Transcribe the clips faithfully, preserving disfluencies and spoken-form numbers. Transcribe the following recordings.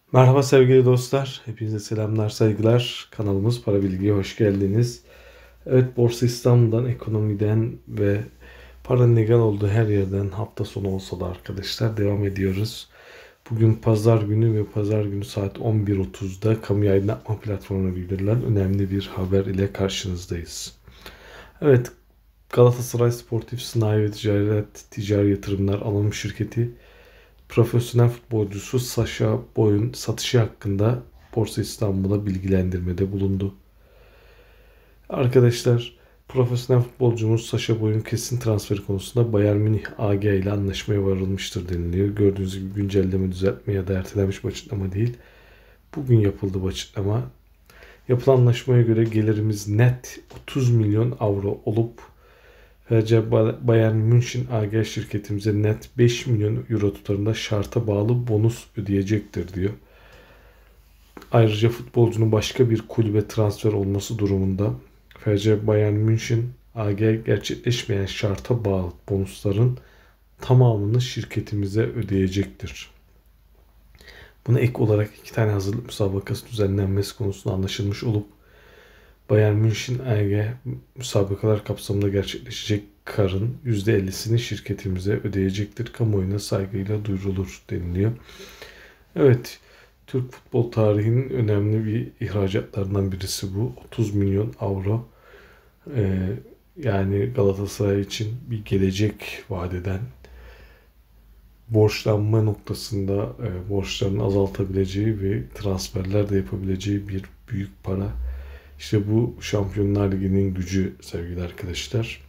Merhaba sevgili dostlar. Hepinize selamlar, saygılar. Kanalımız Para Bilgi'ye hoş geldiniz. Evet, Borsa İstanbul'dan, ekonomiden ve paranın legal olduğu her yerden hafta sonu olsa da arkadaşlar devam ediyoruz. Bugün pazar günü ve pazar günü saat on bir otuzda kamu aydınlatma platformuna bildirilen önemli bir haber ile karşınızdayız. Evet, Galatasaray Sportif Sanayi ve Ticaret Ticari Yatırımlar Anonim Şirketi profesyonel futbolcusu Sacha Boey'un satışı hakkında Borsa İstanbul'a bilgilendirmede bulundu. Arkadaşlar, profesyonel futbolcumuz Sacha Boey'un kesin transferi konusunda Bayern Münih A G ile anlaşmaya varılmıştır deniliyor. Gördüğünüz gibi güncelleme, düzeltme ya da ertelenmiş bir açıklama değil. Bugün yapıldı bu açıklama. Yapılan anlaşmaya göre gelirimiz net otuz milyon avro olup F C Bayern München A G şirketimize net beş milyon euro tutarında şarta bağlı bonus ödeyecektir diyor. Ayrıca futbolcunun başka bir kulübe transfer olması durumunda F C Bayern München A G gerçekleşmeyen şarta bağlı bonusların tamamını şirketimize ödeyecektir. Buna ek olarak iki tane hazırlık müsabakası düzenlenmesi konusunda anlaşılmış olup Bayern München A G müsabakalar kapsamında gerçekleşecek karın yüzde ellisini şirketimize ödeyecektir. Kamuoyuna saygıyla duyurulur deniliyor. Evet, Türk futbol tarihinin önemli bir ihracatlarından birisi bu. otuz milyon avro. Ee, yani Galatasaray için bir gelecek vadeden borçlanma noktasında e, borçlarını azaltabileceği ve transferler de yapabileceği bir büyük para. İşte bu Şampiyonlar Ligi'nin gücü sevgili arkadaşlar.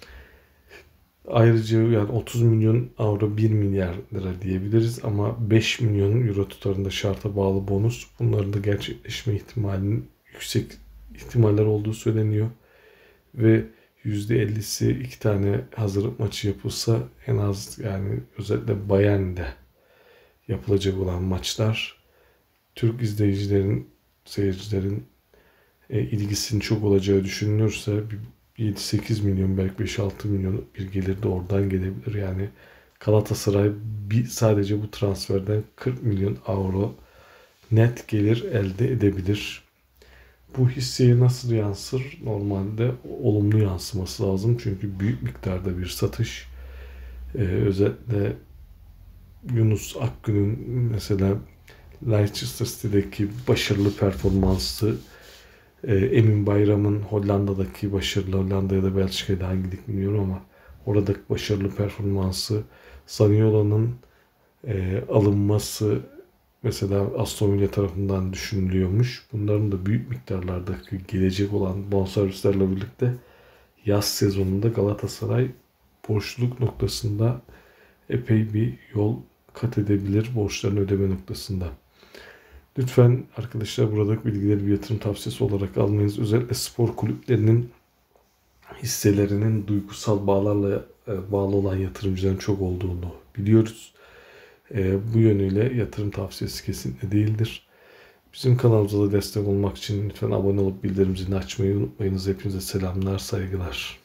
Ayrıca yani otuz milyon avro bir milyar lira diyebiliriz ama beş milyon euro tutarında şarta bağlı bonus, bunların da gerçekleşme ihtimalinin yüksek ihtimaller olduğu söyleniyor. Ve yüzde ellisi iki tane hazırlık maçı yapılsa en az, yani özellikle Bayern'de yapılacak olan maçlar Türk izleyicilerin, seyircilerin e, ilgisinin çok olacağı düşünülürse yedi sekiz milyon, belki beş altı milyon bir gelir de oradan gelebilir. Yani Galatasaray bir, sadece bu transferden kırk milyon avro net gelir elde edebilir. Bu hisseye nasıl yansır? Normalde olumlu yansıması lazım. Çünkü büyük miktarda bir satış. Ee, özellikle Yunus Akgün'ün mesela Leicester City'deki başarılı performansı, e, Emin Bayram'ın Hollanda'daki başarılı, Hollanda ya da Belçika'da hangi lig bilmiyorum ama oradaki başarılı performansı, Zaniolo'nun e, alınması mesela Aston Villa tarafından düşünülüyormuş. Bunların da büyük miktarlardaki gelecek olan bonservislerle birlikte yaz sezonunda Galatasaray borçluluk noktasında epey bir yol kat edebilir borçlarını ödeme noktasında. Lütfen arkadaşlar, buradaki bilgileri bir yatırım tavsiyesi olarak almayınız. Özellikle spor kulüplerinin hisselerinin duygusal bağlarla e, bağlı olan yatırımcıların çok olduğunu biliyoruz. E, bu yönüyle yatırım tavsiyesi kesinlikle değildir. Bizim kanalımıza da destek olmak için lütfen abone olup bildirim zilini açmayı unutmayınız. Hepinize selamlar, saygılar.